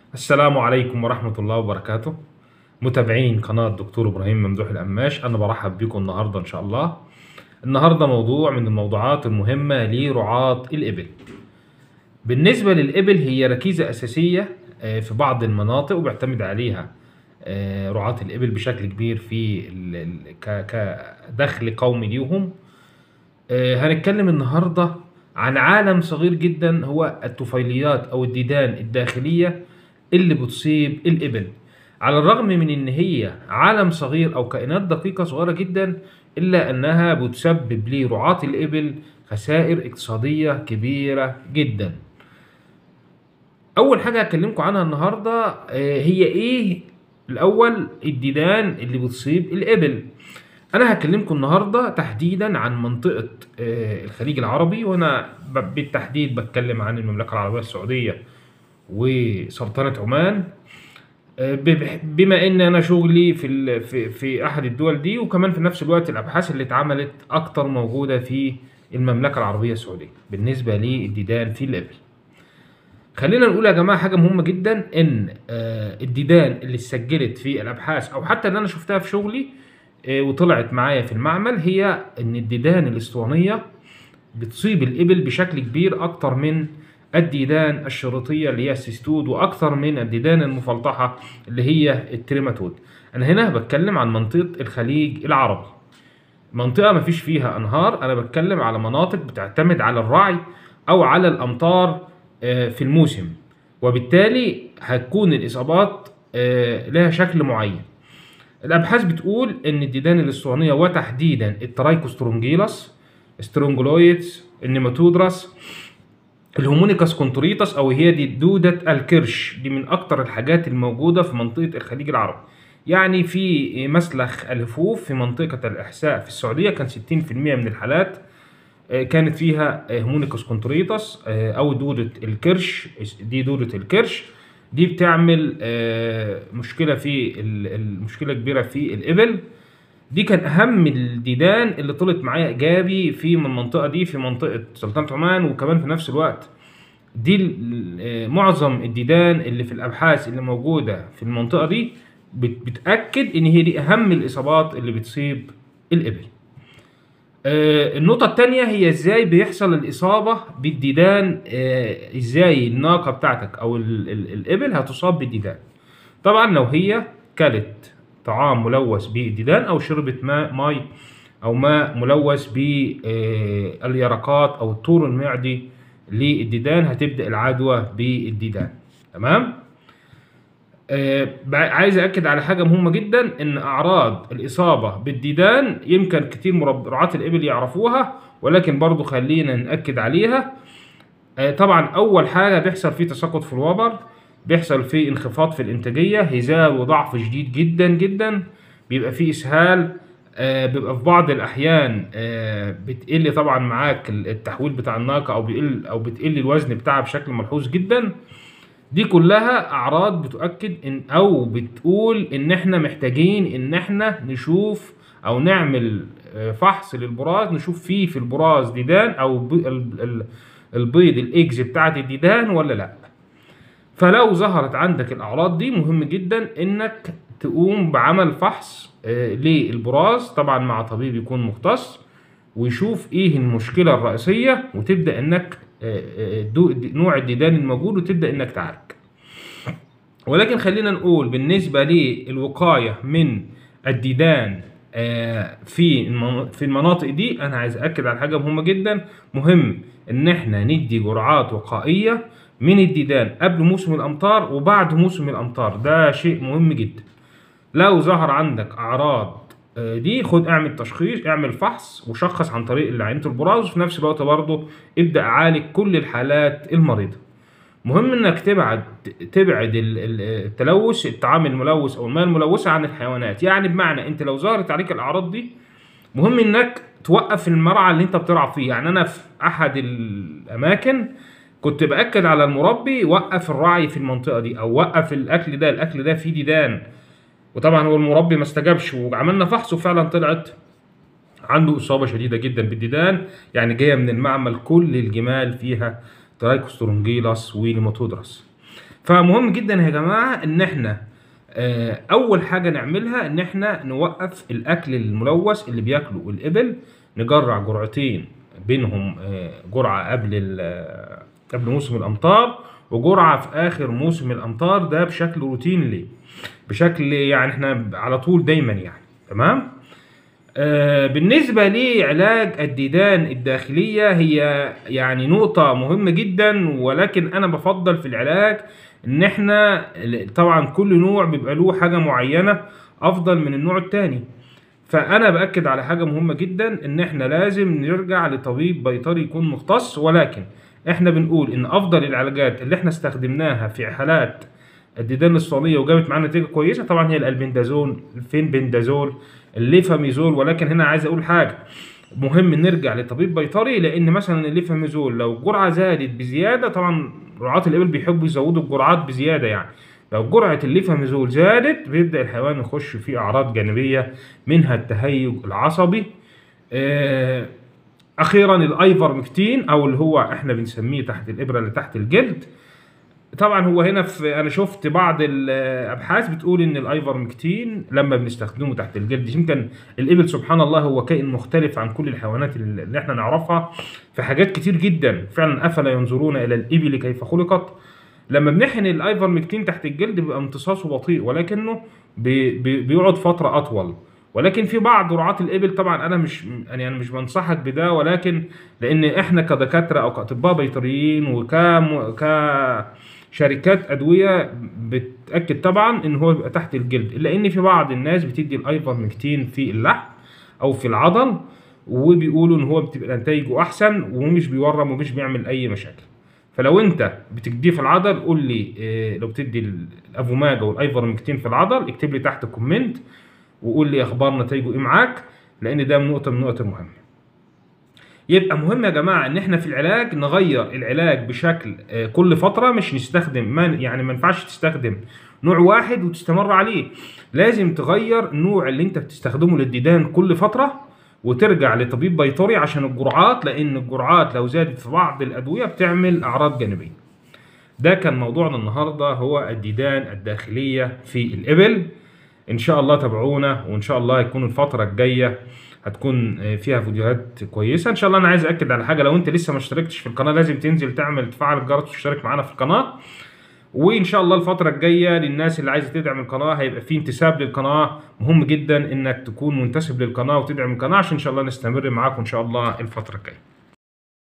السلام عليكم ورحمة الله وبركاته. متابعين قناة دكتور إبراهيم ممدوح القماش، أنا برحب بكم النهاردة إن شاء الله. النهاردة موضوع من الموضوعات المهمة لرعاة الإبل. بالنسبة للإبل هي ركيزة أساسية في بعض المناطق وبيعتمد عليها رعاة الإبل بشكل كبير في كدخل قومي ليهم. هنتكلم النهاردة عن عالم صغير جدا هو الطفيليات أو الديدان الداخلية اللي بتصيب الإبل. على الرغم من إن هي عالم صغير أو كائنات دقيقة صغيرة جدا، إلا أنها بتسبب لرعاة الإبل خسائر اقتصادية كبيرة جدا. أول حاجة هكلمكم عنها النهاردة هي إيه؟ الأول الديدان اللي بتصيب الإبل. أنا هكلمكم النهاردة تحديدا عن منطقة الخليج العربي، وأنا بالتحديد بتكلم عن المملكة العربية السعودية وسلطنة عمان، بما ان انا شغلي في احد الدول دي، وكمان في نفس الوقت الابحاث اللي اتعملت اكتر موجوده في المملكه العربيه السعوديه بالنسبه للديدان في الابل. خلينا نقول يا جماعه حاجه مهمه جدا، ان الديدان اللي اتسجلت في الابحاث او حتى اللي انا شفتها في شغلي وطلعت معايا في المعمل، هي ان الديدان الاسطوانيه بتصيب الابل بشكل كبير اكتر من الديدان الشريطيه اللي هي السيستود، واكثر من الديدان المفلطحه اللي هي التريماتود. انا هنا بتكلم عن منطقه الخليج العربي، منطقه ما فيش فيها انهار. انا بتكلم على مناطق بتعتمد على الرعي او على الامطار في الموسم، وبالتالي هتكون الاصابات لها شكل معين. الابحاث بتقول ان الديدان الاسطوانيه وتحديدا الترايكوسترونجيلاس، سترونجلويدز، النيماتودراس، الهومونيكاس كونتريتاس، او هي دي دودة الكرش، دي من اكتر الحاجات الموجودة في منطقة الخليج العربي. يعني في مسلخ الهفوف في منطقة الاحساء في السعودية كان 60% من الحالات كانت فيها هومونيكاس كونتريتاس او دودة الكرش. دي دودة الكرش دي بتعمل مشكلة المشكلة كبيرة في الإبل. دي كان أهم الديدان اللي طلعت معايا إيجابي في من المنطقة دي، في منطقة سلطنة عمان. وكمان في نفس الوقت دي معظم الديدان اللي في الأبحاث اللي موجودة في المنطقة دي بتأكد إن هي دي أهم الإصابات اللي بتصيب الإبل. النقطة التانية هي ازاي بيحصل الإصابة بالديدان. ازاي الناقة بتاعتك أو الإبل هتصاب بالديدان. طبعا لو هي كلت طعام ملوث بالديدان أو شربت ماء أو ماء ملوث باليرقات أو الطور المعدي للديدان، هتبدأ العدوى بالديدان. تمام؟ عايز أكد على حاجة مهمة جدا، إن أعراض الإصابة بالديدان يمكن كتير رعاة الإبل يعرفوها، ولكن برضو خلينا نأكد عليها. طبعا أول حاجة بيحصل فيه تساقط في الوبر، بيحصل فيه انخفاض في الإنتاجية، هزال وضعف شديد جدا جدا، بيبقى فيه إسهال، بيبقى في بعض الأحيان بتقل طبعا معاك التحويل بتاع الناقة، أو بتقل الوزن بتاعها بشكل ملحوظ جدا. دي كلها اعراض بتؤكد ان او بتقول ان احنا محتاجين ان احنا نشوف او نعمل فحص للبراز، نشوف فيه في البراز ديدان او البيض الايجز بتاعت الديدان ولا لا. فلو ظهرت عندك الاعراض دي، مهم جدا انك تقوم بعمل فحص للبراز، طبعا مع طبيب يكون مختص ويشوف ايه المشكلة الرئيسية، وتبدأ انك نوع الديدان الموجود وتبدأ انك تعالج. ولكن خلينا نقول بالنسبة للوقاية من الديدان في المناطق دي، انا عايز اكد على حاجة مهمة جدا. مهم ان احنا ندي جرعات وقائية من الديدان قبل موسم الامطار وبعد موسم الامطار، ده شيء مهم جدا. لو ظهر عندك اعراض دي، اعمل تشخيص، اعمل فحص وشخص عن طريق عينة البراز، وفي نفس الوقت برضه ابدأ عالج كل الحالات المريضة. مهم انك تبعد التلوث، الطعام الملوث او الماء الملوثة عن الحيوانات. يعني بمعنى انت لو ظهرت عليك الاعراض دي، مهم انك توقف المرعى اللي انت بترعى فيه. يعني انا في احد الاماكن كنت باكد على المربي وقف الرعي في المنطقة دي، او وقف الاكل ده فيه ديدان. وطبعا هو المربي ما استجابش، وعملنا فحص وفعلا طلعت عنده اصابه شديده جدا بالديدان، يعني جايه من المعمل كل الجمال فيها ترايكوسترونجيلاس ونيماتودراس. فمهم جدا يا جماعه ان احنا اول حاجه نعملها ان احنا نوقف الاكل الملوث اللي بياكله الابل. نجرع جرعتين بينهم جرعه قبل موسم الامطار، وجرعه في اخر موسم الامطار، ده بشكل روتيني، بشكل يعني احنا على طول دايما يعني. تمام. بالنسبه لعلاج الديدان الداخليه، هي يعني نقطه مهمه جدا، ولكن انا بفضل في العلاج ان احنا طبعا كل نوع بيبقى له حاجه معينه افضل من النوع التاني. فانا باكد على حاجه مهمه جدا، ان احنا لازم نرجع لطبيب بيطري يكون مختص. ولكن احنا بنقول ان افضل العلاجات اللي احنا استخدمناها في حالات الديدان الصلية وجابت معانا نتيجه كويسه طبعا هي الالبندازول، الفينبندازول، الليفاميزول. ولكن هنا عايز اقول حاجه مهم نرجع لطبيب بيطري، لان مثلا الليفاميزول لو الجرعه زادت بزياده، طبعا رعاة الابل بيحبوا يزودوا الجرعات بزياده يعني، لو جرعه الليفاميزول زادت بيبدا الحيوان يخش فيه اعراض جانبيه منها التهيج العصبي. اخيرا الايفرمكتين، او اللي هو احنا بنسميه تحت الابره اللي تحت الجلد. طبعا هو هنا انا شفت بعض الابحاث بتقول ان الايفرمكتين لما بنستخدمه تحت الجلد، يمكن الابل سبحان الله هو كائن مختلف عن كل الحيوانات اللي احنا نعرفها في حاجات كتير جدا فعلا. افلا ينظرون الى الابل كيف خلقت. لما بنحقن الايفرمكتين تحت الجلد بيبقى امتصاصه بطيء، ولكنه بيقعد فتره اطول. ولكن في بعض رعاة الابل، طبعا انا مش بنصحك بده، ولكن لان احنا كدكاتره او كاطباء بيطريين شركات ادويه بتاكد طبعا ان هو بيبقى تحت الجلد، الا ان في بعض الناس بتدي الايفرمكتين في اللحم او في العضل، وبيقولوا ان هو بتبقى نتائجه احسن ومش بيورم ومش بيعمل اي مشاكل. فلو انت بتديه في العضل قول لي لو بتدي الافوماجا والايفرمكتين في العضل اكتب لي تحت كومنت وقول لي اخبار نتائجه ايه معاك، لان ده نقطه من النقط المهمه. يبقى مهم يا جماعه ان احنا في العلاج نغير العلاج بشكل كل فتره، مش نستخدم ما ينفعش تستخدم نوع واحد وتستمر عليه. لازم تغير النوع اللي انت بتستخدمه للديدان كل فتره، وترجع لطبيب بيطري عشان الجرعات، لان الجرعات لو زادت في بعض الادويه بتعمل اعراض جانبيه. ده كان موضوعنا النهارده، هو الديدان الداخليه في الابل. ان شاء الله تابعونا، وان شاء الله يكون الفتره الجايه هتكون فيها فيديوهات كويسه ان شاء الله. انا عايز اكد على حاجه، لو انت لسه ما اشتركتش في القناه لازم تنزل تفعل الجرس وتشترك معانا في القناه. وان شاء الله الفتره الجايه للناس اللي عايزه تدعم القناه هيبقى في انتساب للقناه. مهم جدا انك تكون منتسب للقناه وتدعم القناه عشان ان شاء الله نستمر معاكم ان شاء الله الفتره الجايه.